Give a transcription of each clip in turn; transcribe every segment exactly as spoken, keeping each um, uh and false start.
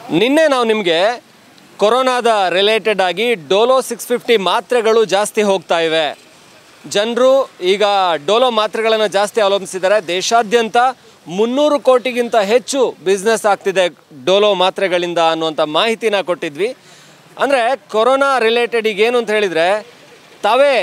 ನಿನ್ನೆ ನಾವು ನಿಮಗೆ ಕೊರೋನಾದ ರಿಲೇಟೆಡ್ ಆಗಿ ಡೋಲೋ ಸಿಕ್ಸ್ ಫಿಫ್ಟಿ ಮಾತ್ರೆಗಳು ಜಾಸ್ತಿ ಹೋಗ್ತಾ ಇವೆ. ಜನರು ಈಗ ಡೋಲೋ ಮಾತ್ರೆಗಳನ್ನು ಜಾಸ್ತಿ ಅವಲಂಬಿಸಿದ್ದಾರೆ. ದೇಶಾದ್ಯಂತ ಮುನ್ನೂರು ಕೋಟಿಗಿಂತ ಹೆಚ್ಚು ಬಿಸ್ನೆಸ್ ಆಗ್ತಿದೆ ಡೋಲೋ ಮಾತ್ರೆಗಳಿಂದ ಅನ್ನುವಂಥ ಮಾಹಿತಿನ ಕೊಟ್ಟಿದ್ವಿ. ಅಂದರೆ ಕೊರೋನಾ ರಿಲೇಟೆಡ್ ಈಗ ಏನು ಅಂತ ಹೇಳಿದರೆ, ತಾವೇ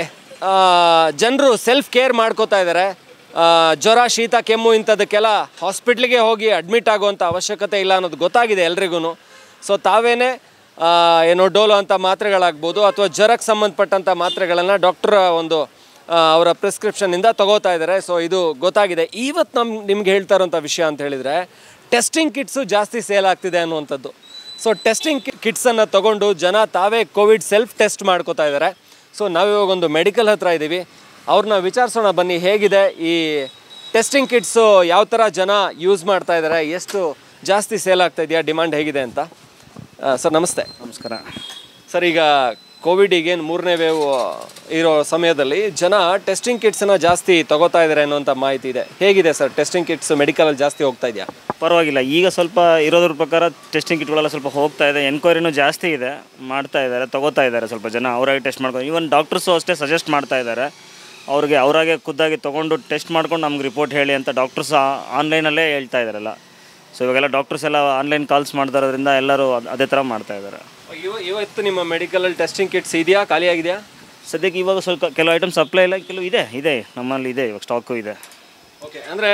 ಜನರು ಸೆಲ್ಫ್ ಕೇರ್ ಮಾಡ್ಕೋತಾ ಇದ್ದಾರೆ. ಜ್ವರ, ಶೀತ, ಕೆಮ್ಮು ಇಂಥದಕ್ಕೆಲ್ಲ ಹಾಸ್ಪಿಟ್ಲಿಗೆ ಹೋಗಿ ಅಡ್ಮಿಟ್ ಆಗುವಂಥ ಅವಶ್ಯಕತೆ ಇಲ್ಲ ಅನ್ನೋದು ಗೊತ್ತಾಗಿದೆ ಎಲ್ರಿಗೂ. ಸೊ ತಾವೇನೇ ಏನೋ ಡೋಲೋ ಅಂತ ಮಾತ್ರೆಗಳಾಗ್ಬೋದು ಅಥವಾ ಜ್ವರಕ್ಕೆ ಸಂಬಂಧಪಟ್ಟಂಥ ಮಾತ್ರೆಗಳನ್ನು ಡಾಕ್ಟ್ರ ಒಂದು ಅವರ ಪ್ರಿಸ್ಕ್ರಿಪ್ಷನ್ನಿಂದ ತಗೋತಾ ಇದ್ದಾರೆ. ಸೊ ಇದು ಗೊತ್ತಾಗಿದೆ. ಇವತ್ತು ನಮ್ಮ ನಿಮ್ಗೆ ಹೇಳ್ತಾ ಇರೋಂಥ ವಿಷಯ ಅಂತ ಹೇಳಿದರೆ, ಟೆಸ್ಟಿಂಗ್ ಕಿಟ್ಸು ಜಾಸ್ತಿ ಸೇಲ್ ಆಗ್ತಿದೆ ಅನ್ನುವಂಥದ್ದು. ಸೊ ಟೆಸ್ಟಿಂಗ್ ಕಿಟ್ಸನ್ನು ತೊಗೊಂಡು ಜನ ತಾವೇ ಕೋವಿಡ್ ಸೆಲ್ಫ್ ಟೆಸ್ಟ್ ಮಾಡ್ಕೋತಾ ಇದ್ದಾರೆ. ಸೊ ನಾವಿವಾಗ ಒಂದು ಮೆಡಿಕಲ್ ಹತ್ರ ಇದ್ದೀವಿ, ಅವ್ರನ್ನ ವಿಚಾರಿಸೋಣ ಬನ್ನಿ. ಹೇಗಿದೆ ಈ ಟೆಸ್ಟಿಂಗ್ ಕಿಟ್ಸು, ಯಾವ ಥರ ಜನ ಯೂಸ್ ಮಾಡ್ತಾ ಇದ್ದಾರೆ, ಎಷ್ಟು ಜಾಸ್ತಿ ಸೇಲ್ ಆಗ್ತಾ ಇದೆಯಾ, ಡಿಮ್ಯಾಂಡ್ ಹೇಗಿದೆ ಅಂತ. ಸರ್ ನಮಸ್ತೆ. ನಮಸ್ಕಾರ ಸರ್, ಈಗ ಕೋವಿಡ್ ಈಗೇನು ಮೂರನೇ ವೇವ್ ಇರೋ ಸಮಯದಲ್ಲಿ ಜನ ಟೆಸ್ಟಿಂಗ್ ಕಿಟ್ಸನ್ನ ಜಾಸ್ತಿ ತಗೋತಾ ಇದ್ದಾರೆ ಅನ್ನೋಂಥ ಮಾಹಿತಿ ಇದೆ. ಹೇಗಿದೆ ಸರ್ ಟೆಸ್ಟಿಂಗ್ ಕಿಟ್ಸ್ ಮೆಡಿಕಲಲ್ಲಿ ಜಾಸ್ತಿ ಹೋಗ್ತಾ ಇದೆಯಾ? ಪರವಾಗಿಲ್ಲ, ಈಗ ಸ್ವಲ್ಪ ಇರೋದ್ರ ಪ್ರಕಾರ ಟೆಸ್ಟಿಂಗ್ ಕಿಟ್ಗಳೆಲ್ಲ ಸ್ವಲ್ಪ ಹೋಗ್ತಾ ಇದೆ. ಎನ್ಕ್ವೈರಿನೂ ಜಾಸ್ತಿ ಇದೆ, ಮಾಡ್ತಾ ಇದ್ದಾರೆ, ತಗೋತಾ ಇದ್ದಾರೆ ಸ್ವಲ್ಪ ಜನ. ಅವರಾಗಿ ಟೆಸ್ಟ್ ಮಾಡ್ಕೊಂಡು, ಈವನ್ ಡಾಕ್ಟರ್ಸು ಅಷ್ಟೇ ಸಜೆಸ್ಟ್ ಮಾಡ್ತಾ ಇದ್ದಾರೆ ಅವ್ರಿಗೆ. ಅವರಾಗೆ ಖುದ್ದಾಗಿ ತೊಗೊಂಡು ಟೆಸ್ಟ್ ಮಾಡ್ಕೊಂಡು ನಮ್ಗೆ ರಿಪೋರ್ಟ್ ಹೇಳಿ ಅಂತ ಡಾಕ್ಟರ್ಸ್ ಆನ್ಲೈನಲ್ಲೇ ಹೇಳ್ತಾ ಇದ್ದಾರಲ್ಲ. ಸೊ ಇವಾಗೆಲ್ಲ ಡಾಕ್ಟರ್ಸ್ ಎಲ್ಲ ಆನ್ಲೈನ್ ಕಾಲ್ಸ್ ಮಾಡ್ತಾ ಇರೋದ್ರಿಂದ ಎಲ್ಲರೂ ಅದೇ ಥರ ಮಾಡ್ತಾ ಇದ್ದಾರೆ. ಇವ ಇವತ್ತು ನಿಮ್ಮ ಮೆಡಿಕಲಲ್ಲಿ ಟೆಸ್ಟಿಂಗ್ ಕಿಟ್ಸ್ ಇದೆಯಾ, ಖಾಲಿ ಆಗಿದೆಯಾ? ಸದ್ಯಕ್ಕೆ ಇವಾಗ ಸ್ವಲ್ಪ ಕೆಲವು ಐಟಮ್ ಸಪ್ಲೈ ಇಲ್ಲ, ಕೆಲವು ಇದೆ ಇದೆ ನಮ್ಮಲ್ಲಿ ಇದೆ, ಇವಾಗ ಸ್ಟಾಕು ಇದೆ. ಓಕೆ, ಅಂದರೆ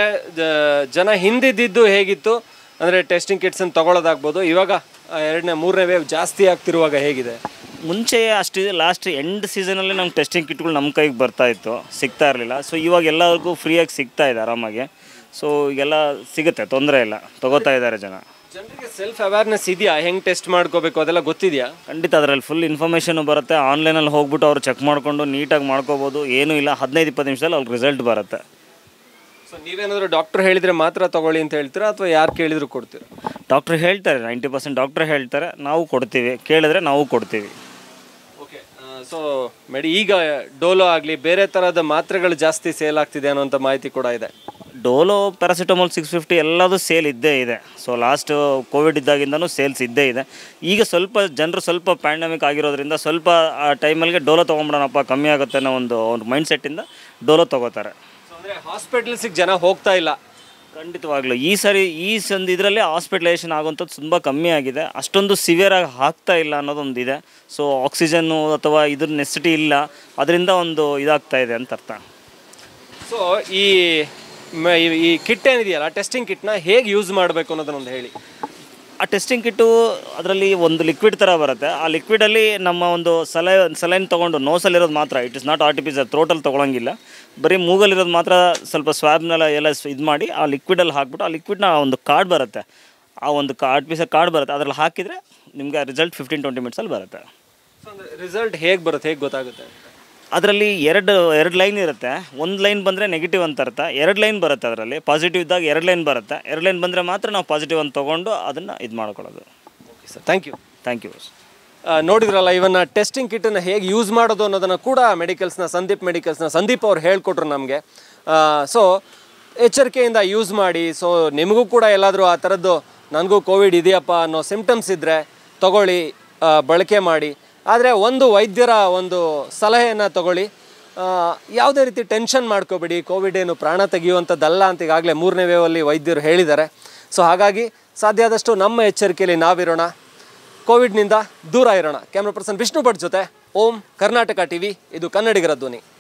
ಜನ ಹಿಂದಿದ್ದು ಹೇಗಿತ್ತು ಅಂದರೆ ಟೆಸ್ಟಿಂಗ್ ಕಿಟ್ಸನ್ನು ತೊಗೊಳ್ಳೋದಾಗ್ಬೋದು, ಇವಾಗ ಎರಡನೇ ಮೂರನೇ ವೇವ್ ಜಾಸ್ತಿ ಆಗ್ತಿರುವಾಗ ಹೇಗಿದೆ? ಮುಂಚೆ ಅಷ್ಟು ಲಾಸ್ಟ್ ಎಂಡ್ ಸೀಸನಲ್ಲಿ ನಮ್ಗೆ ಟೆಸ್ಟಿಂಗ್ ಕಿಟ್ಗಳು ನಮ್ಮ ಕೈಗೆ ಬರ್ತಾಯಿತ್ತು, ಸಿಗ್ತಾ ಇರಲಿಲ್ಲ. ಸೊ ಇವಾಗ ಎಲ್ಲರಿಗೂ ಫ್ರೀಯಾಗಿ ಸಿಗ್ತಾ ಇದೆ ಆರಾಮಾಗಿ. ಸೊ ಈಗೆಲ್ಲ ಸಿಗುತ್ತೆ, ತೊಂದರೆ ಇಲ್ಲ, ತೊಗೋತಾ ಇದ್ದಾರೆ ಜನ. ಜನರಿಗೆ ಸೆಲ್ಫ್ ಅವೇರ್ನೆಸ್ ಇದೆಯಾ, ಹೆಂಗೆ ಟೆಸ್ಟ್ ಮಾಡ್ಕೋಬೇಕು ಅದೆಲ್ಲ ಗೊತ್ತಿದೆಯಾ? ಖಂಡಿತ, ಅದರಲ್ಲಿ ಫುಲ್ ಇನ್ಫಾರ್ಮೇಷನು ಬರುತ್ತೆ. ಆನ್ಲೈನಲ್ಲಿ ಹೋಗ್ಬಿಟ್ಟು ಅವ್ರು ಚೆಕ್ ಮಾಡಿಕೊಂಡು ನೀಟಾಗಿ ಮಾಡ್ಕೋಬೋದು. ಏನೂ ಇಲ್ಲ, ಹದಿನೈದು ಇಪ್ಪತ್ತು ನಿಮಿಷದಲ್ಲಿ ಅವ್ರಿಗೆ ರಿಸಲ್ಟ್ ಬರುತ್ತೆ. ಸೊ ನೀವೇನಾದರೂ ಡಾಕ್ಟ್ರ್ ಹೇಳಿದರೆ ಮಾತ್ರ ತೊಗೊಳ್ಳಿ ಅಂತ ಹೇಳ್ತೀರಾ ಅಥವಾ ಯಾರು ಕೇಳಿದ್ರು ಕೊಡ್ತೀರಾ? ಡಾಕ್ಟ್ರ್ ಹೇಳ್ತಾರೆ, ನೈಂಟಿ ಪರ್ಸೆಂಟ್ ಡಾಕ್ಟ್ರ್ ಹೇಳ್ತಾರೆ, ನಾವು ಕೊಡ್ತೀವಿ, ಕೇಳಿದ್ರೆ ನಾವು ಕೊಡ್ತೀವಿ. ಓಕೆ, ಸೊ ಮೇಡಿ ಈಗ ಡೋಲೋ ಆಗಲಿ ಬೇರೆ ಥರದ ಮಾತ್ರೆಗಳು ಜಾಸ್ತಿ ಸೇಲ್ ಆಗ್ತಿದೆ ಅನ್ನೋಂಥ ಮಾಹಿತಿ ಕೂಡ ಇದೆ. ಡೋಲೋ, ಪ್ಯಾರಾಸಿಟಮೋಲ್, ಸಿಕ್ಸ್ ಫಿಫ್ಟಿ ಎಲ್ಲದೂ ಸೇಲ್ ಇದ್ದೇ ಇದೆ. ಸೊ ಲಾಸ್ಟ್ ಕೋವಿಡ್ ಇದ್ದಾಗಿಂದನೂ ಸೇಲ್ಸ್ ಇದ್ದೇ ಇದೆ. ಈಗ ಸ್ವಲ್ಪ ಜನರು ಸ್ವಲ್ಪ ಪ್ಯಾಂಡಮಿಕ್ ಆಗಿರೋದ್ರಿಂದ ಸ್ವಲ್ಪ ಆ ಟೈಮಲ್ಲಿಗೆ ಡೋಲೋ ತೊಗೊಂಬಿಡೋಣಪ್ಪ, ಕಮ್ಮಿ ಆಗುತ್ತೆ ಅನ್ನೋ ಒಂದು ಅವ್ರ ಮೈಂಡ್ ಸೆಟ್ಟಿಂದ ಡೋಲೋ ತೊಗೋತಾರೆ. ಅಂದರೆ ಹಾಸ್ಪಿಟಲ್ಸಿಗೆ ಜನ ಹೋಗ್ತಾ ಇಲ್ಲ. ಖಂಡಿತವಾಗ್ಲೂ ಈ ಸರಿ ಈ ಸಂದು ಇದರಲ್ಲಿ ಹಾಸ್ಪಿಟಲೈಸೇಷನ್ ಆಗುವಂಥದ್ದು ತುಂಬ ಕಮ್ಮಿ ಆಗಿದೆ. ಅಷ್ಟೊಂದು ಸಿವಿಯರಾಗಿ ಆಗ್ತಾ ಇಲ್ಲ ಅನ್ನೋದೊಂದು ಇದೆ. ಸೊ ಆಕ್ಸಿಜನ್ನು ಅಥವಾ ಇದ್ರ ನೆಸಿಟಿ ಇಲ್ಲ, ಅದರಿಂದ ಒಂದು ಇದಾಗ್ತಾ ಇದೆ ಅಂತ ಅರ್ಥ. ಸೊ ಈ ಈ ಕಿಟ್ ಏನಿದೆಯಲ್ಲ, ಟೆಸ್ಟಿಂಗ್ ಕಿಟ್ನ ಹೇಗೆ ಯೂಸ್ ಮಾಡಬೇಕು ಅನ್ನೋದನ್ನೊಂದು ಹೇಳಿ. ಆ ಟೆಸ್ಟಿಂಗ್ ಕಿಟ್ಟು ಅದರಲ್ಲಿ ಒಂದು ಲಿಕ್ವಿಡ್ ಥರ ಬರುತ್ತೆ. ಆ ಲಿಕ್ವಿಡಲ್ಲಿ ನಮ್ಮ ಒಂದು ಸಲೈ ಸಲೈನ್ ತೊಗೊಂಡು ನೋಸಲ್ಲಿರೋದು ಮಾತ್ರ, ಇಟ್ ಇಸ್ ನಾಟ್ ಆರ್ಟಿಫಿಷಿಯಲ್, ಥ್ರೋಟಲ್ಲಿ ತೊಗೊಳಂಗಿಲ್ಲ. ಬರೀ ಮೂಗಲ್ಲಿರೋದು ಮಾತ್ರ ಸ್ವಲ್ಪ ಸ್ವ್ಯಾಬ್ನೆಲ್ಲ ಎಲ್ಲ ಇದು ಮಾಡಿ ಆ ಲಿಕ್ವಿಡಲ್ಲಿ ಹಾಕ್ಬಿಟ್ಟು ಆ ಲಿಕ್ವಿಡ್ನ ಒಂದು ಕಾರ್ಡ್ ಬರುತ್ತೆ, ಆ ಒಂದು ಆರ್ಟಿಫಿಷಿಯಲ್ ಕಾರ್ಡ್ ಬರುತ್ತೆ, ಅದರಲ್ಲಿ ಹಾಕಿದರೆ ನಿಮಗೆ ರಿಸಲ್ಟ್ ಫಿಫ್ಟೀನ್ ಟ್ವೆಂಟಿ ಮಿನಿಟ್ಸಲ್ಲಿ ಬರುತ್ತೆ. ರಿಸಲ್ಟ್ ಹೇಗೆ ಬರುತ್ತೆ, ಹೇಗೆ ಗೊತ್ತಾಗುತ್ತೆ? ಅದರಲ್ಲಿ ಎರಡು ಎರಡು ಲೈನ್ ಇರುತ್ತೆ. ಒಂದು ಲೈನ್ ಬಂದರೆ ನೆಗೆಟಿವ್ ಅಂತ ಅರ್ಥ, ಎರಡು ಲೈನ್ ಬರುತ್ತೆ ಅದರಲ್ಲಿ. ಪಾಸಿಟಿವ್ ಇದ್ದಾಗ ಎರಡು ಲೈನ್ ಬರುತ್ತೆ, ಎರಡು ಲೈನ್ ಬಂದರೆ ಮಾತ್ರ ನಾವು ಪಾಸಿಟಿವ್ ಅಂತ ತೊಗೊಂಡು ಅದನ್ನು ಇದು ಮಾಡ್ಕೊಳ್ಳೋದು. Okay sir, thank you. Thank you. ನೋಡಿದ್ರಲ್ಲ, ಇವನ್ನ ಟೆಸ್ಟಿಂಗ್ ಕಿಟ್ಟನ್ನು ಹೇಗೆ ಯೂಸ್ ಮಾಡೋದು ಅನ್ನೋದನ್ನು ಕೂಡ ಮೆಡಿಕಲ್ಸ್ನ ಸಂದೀಪ್ ಮೆಡಿಕಲ್ಸ್ನ ಸಂದೀಪ್ ಅವ್ರು ಹೇಳ್ಕೊಟ್ರು ನಮಗೆ. ಸೊ ಎಚ್ಚರಿಕೆಯಿಂದ ಯೂಸ್ ಮಾಡಿ. ಸೊ ನಿಮಗೂ ಕೂಡ ಎಲ್ಲಾದರೂ ಆ ಥರದ್ದು ನನಗೂ ಕೋವಿಡ್ ಇದೆಯಪ್ಪ ಅನ್ನೋ ಸಿಮ್ಟಮ್ಸ್ ಇದ್ದರೆ ತಗೊಳ್ಳಿ, ಬಳಕೆ ಮಾಡಿ. ಆದರೆ ಒಂದು ವೈದ್ಯರ ಒಂದು ಸಲಹೆಯನ್ನು ತಗೊಳ್ಳಿ. ಯಾವುದೇ ರೀತಿ ಟೆನ್ಷನ್ ಮಾಡ್ಕೋಬೇಡಿ. ಕೋವಿಡ್ ಏನು ಪ್ರಾಣ ತೆಗೆಯುವಂಥದ್ದಲ್ಲ ಅಂತ ಈಗಾಗಲೇ ಮೂರನೇ ವೇವಲ್ಲಿ ವೈದ್ಯರು ಹೇಳಿದ್ದಾರೆ. ಸೊ ಹಾಗಾಗಿ ಸಾಧ್ಯ ಆದಷ್ಟು ನಮ್ಮ ಎಚ್ಚರಿಕೆಯಲ್ಲಿ ನಾವಿರೋಣ, ಕೋವಿಡ್ನಿಂದ ದೂರ ಇರೋಣ. ಕ್ಯಾಮ್ರಾ ಪರ್ಸನ್ ವಿಷ್ಣು ಭಟ್ ಜೊತೆ ಓಂ, ಕರ್ನಾಟಕ ಟಿವಿ, ಇದು ಕನ್ನಡಿಗರ ಧ್ವನಿ.